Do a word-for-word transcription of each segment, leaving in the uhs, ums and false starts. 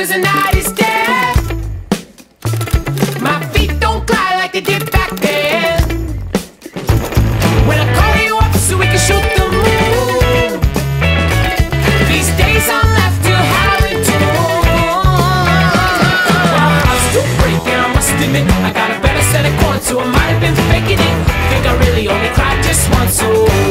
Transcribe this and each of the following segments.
'cause the night is dead. My feet don't glide like they did back then. When I call you up so we can shoot the moon, these days I'm left to having to well, I'm still breaking, I must admit. I got a better set of chords, so I might have been faking it. Think I really only cried just once, so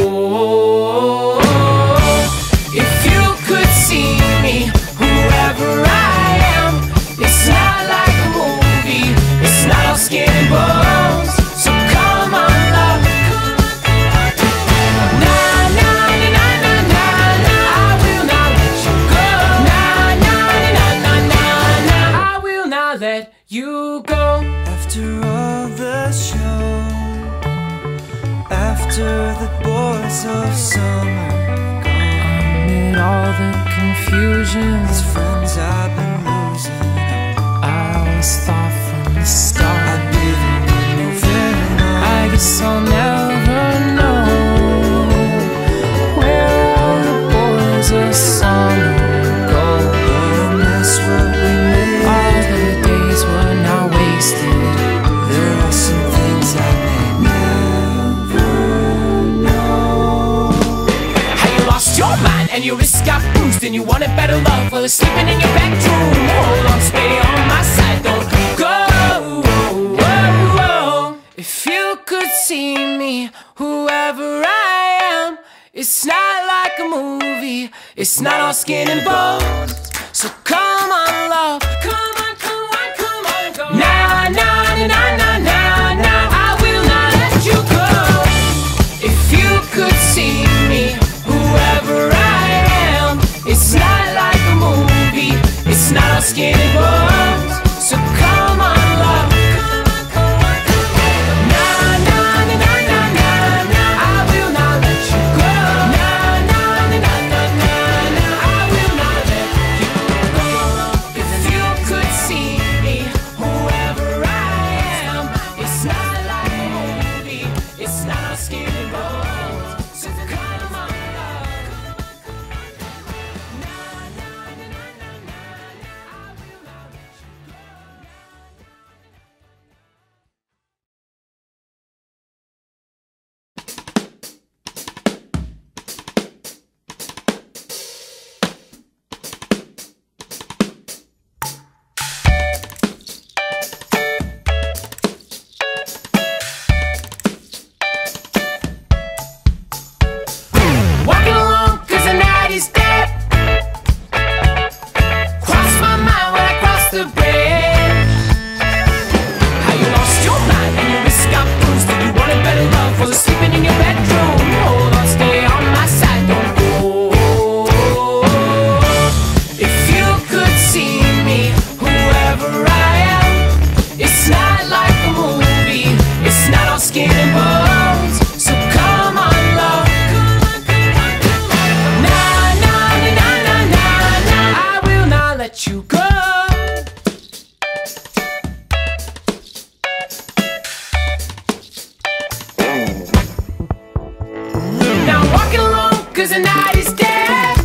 if you could see me, whoever I am, it's not like a movie, it's not all skin and bones. So come on, love. Nah, nah, nah, nah, nah, nah, nah, I will not let you go. Nah, nah, nah, nah, nah, nah, I will not let you go. After all the show, after the boys of summer gone, amid all the confusion, these friends I've been losing, I always thought from the start I'd be the one moving on. I guess I'll never know where all the boys of summer go, but I miss what we made. All the days were now wasted. There are some things I may never know. How you lost your mind and your wrist got bruised, and you wanted better love while you're sleeping in your bedroom. Hold on, stay on my side, don't go. If you could see me, whoever I am, it's not like a movie, it's not all skin and bones. So come on, love. Come on, come on, come on, go. Nah, nah, nah, nah, nah, nah, nah, I will not let you go. If you could see me, whoever I am, it's not like a movie, it's not all skin and bones. So come on, love. Nah, nah, nah, nah, nah, nah, nah, I will not let you go. Nah, nah, nah, nah, nah, nah, nah, I will not let you go. If you could see me, whoever I am, it's not like a movie, it's not all skin and bones. So come on, love. Walking along 'cause the night is dead. Cross my mind when I cross the bridge. How you lost your mind and your wrist got bruised, and you wanted better love while you're sleeping in your bedroom. Hold on, stay on my side, don't go. If you could see me, whoever I am, it's not like a movie, it's not all skin and bones. So come on, love. Nah, nah, nah, nah, nah, nah, nah, I will not let you go. Now I'm walking along 'cause the night is dead.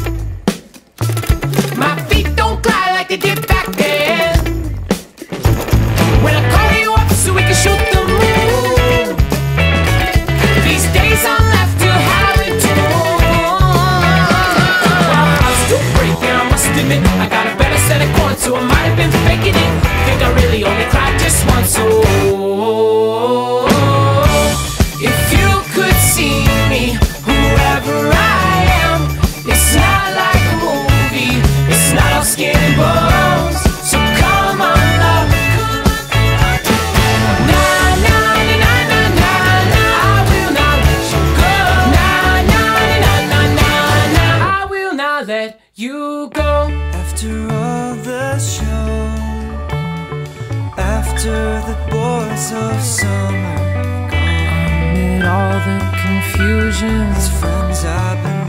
My feet don't glide like they did back then. When I call you up so we can shoot the moon, these days I'm left to having to well, I'm still breaking, I must admit. I got a better set of chords, so I might have been faking it. Think I really only cried just once, so if you could see me, whoever I am, it's not like a movie, it's not all skin and bones. So come on, love. Nah, nah, nah, nah, nah, nah, nah, I will not let you go. Nah, nah, nah, nah, nah, nah, I will not let you go. After all the show, after the boys of summer gone, amid all the confusion, these friends I've been